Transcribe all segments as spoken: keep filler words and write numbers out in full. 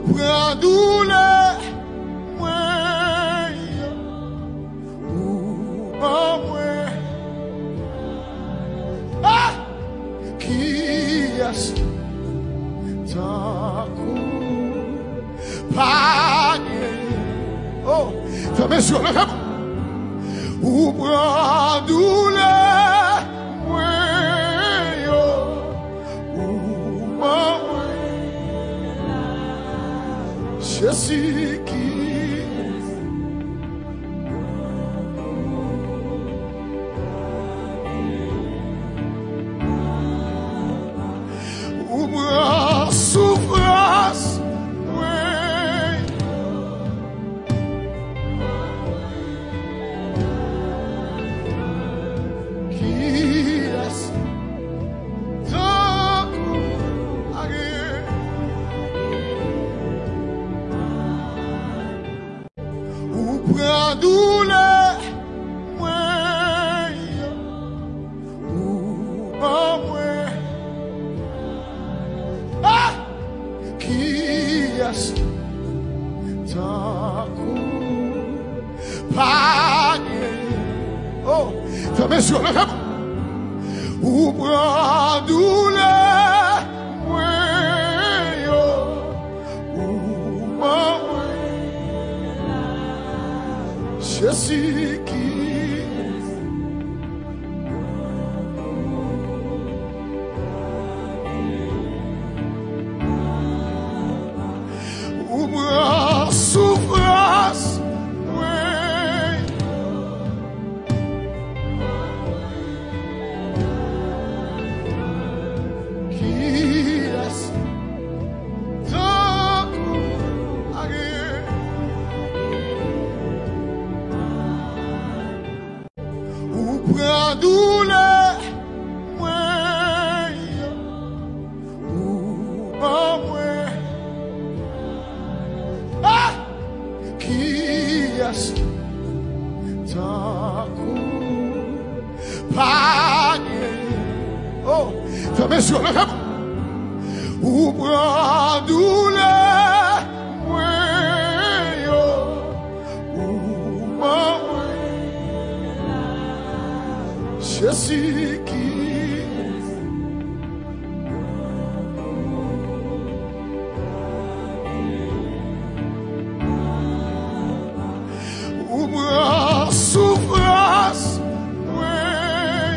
Brandule mwen ou ban mwen ah qui est takou pas oh fermez sur le ferme ou brandule mwen ou ban je suis qui ou ma souffrance oui qui est Brandule mwen ou ban mwen ah qui est takou pas oh fermez sur le ferme ou brandule mwen ou ban je suis qui ou ma souffrance oui qui est takou Brandule mwen ou ban mwen ah qui est takou pas oh fermez sur le ferme ou brandule mwen ou ban je suis qui ou ma souffrance oui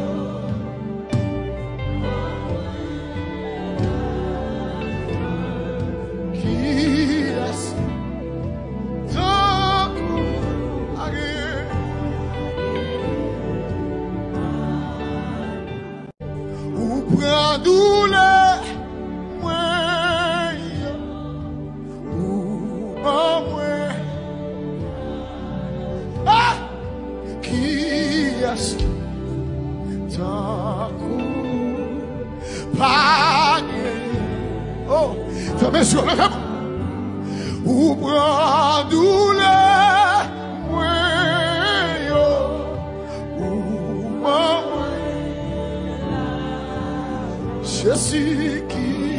qui est takou Brandule mwen ou ban mwen ah qui est takou pas oh fermez sur le ferme ou brandule mwen ou ban je suis qui